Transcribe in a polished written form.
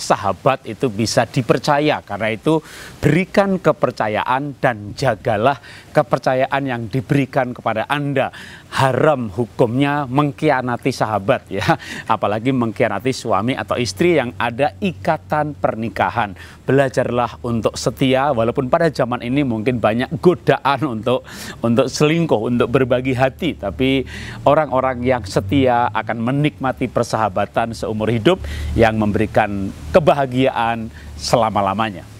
sahabat itu bisa dipercaya. Karena itu berikan kepercayaan dan jagalah kepercayaan yang diberikan kepada Anda. Haram hukumnya mengkhianati sahabat ya, apalagi mengkhianati suami atau istri yang ada ikatan pernikahan. Belajarlah untuk setia, walaupun pada zaman ini mungkin banyak godaan untuk selingkuh, untuk berbagi hati, tapi orang-orang yang setia akan menikmati persahabatan seumur hidup yang memberikan kebahagiaan selama-lamanya.